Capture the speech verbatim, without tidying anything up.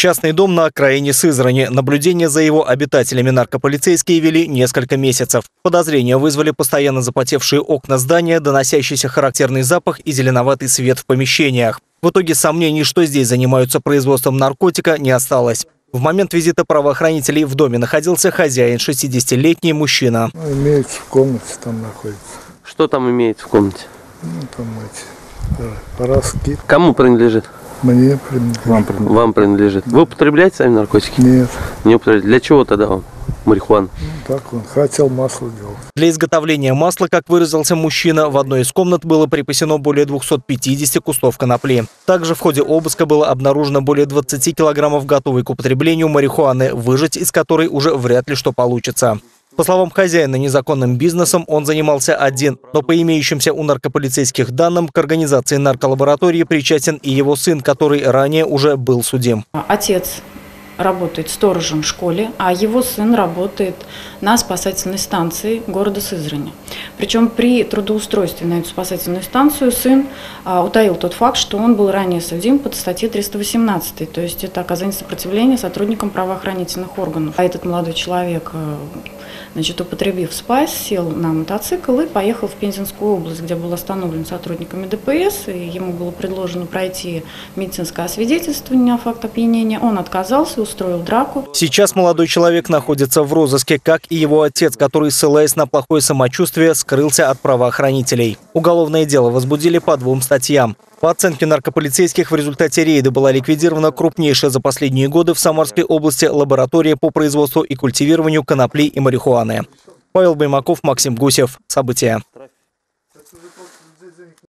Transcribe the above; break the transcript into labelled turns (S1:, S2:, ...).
S1: Частный дом на окраине Сызрани. Наблюдение за его обитателями наркополицейские вели несколько месяцев. Подозрения вызвали постоянно запотевшие окна здания, доносящийся характерный запах и зеленоватый свет в помещениях. В итоге сомнений, что здесь занимаются производством наркотика, не осталось. В момент визита правоохранителей в доме находился хозяин, шестидесятилетний мужчина.
S2: Ну, имеется в комнате, там находится.
S3: Что там имеется в комнате?
S2: Ну, там эти раскид.
S3: Кому принадлежит?
S2: Мне принадлежит.
S3: Вам принадлежит. Вам принадлежит. Вы употребляете сами наркотики?
S2: Нет.
S3: Не употребляете. Для чего тогда вам марихуана?
S2: Ну, так он хотел масло делать.
S1: Для изготовления масла, как выразился мужчина, в одной из комнат было припасено более двухсот пятидесяти кустов конопли. Также в ходе обыска было обнаружено более двадцати килограммов готовой к употреблению марихуаны, выжать из которой уже вряд ли что получится. По словам хозяина, незаконным бизнесом он занимался один, но по имеющимся у наркополицейских данным к организации нарколаборатории причастен и его сын, который ранее уже был судим.
S4: Отец работает сторожем в школе, а его сын работает на спасательной станции города Сызрани. Причем при трудоустройстве на эту спасательную станцию сын а, утаил тот факт, что он был ранее судим под статьей триста восемнадцать, то есть это оказание сопротивления сотрудникам правоохранительных органов. А этот молодой человек, значит, употребив спайс, сел на мотоцикл и поехал в Пензенскую область, где был остановлен сотрудниками ДПС, и ему было предложено пройти медицинское освидетельствование о факте опьянения. Он отказался, устроил драку.
S1: Сейчас молодой человек находится в розыске, как и его отец, который, ссылаясь на плохое самочувствие, скрылся от правоохранителей. Уголовное дело возбудили по двум статьям. По оценке наркополицейских, в результате рейда была ликвидирована крупнейшая за последние годы в Самарской области лаборатория по производству и культивированию конопли и марихуаны. Павел Баймаков, Максим Гусев. События.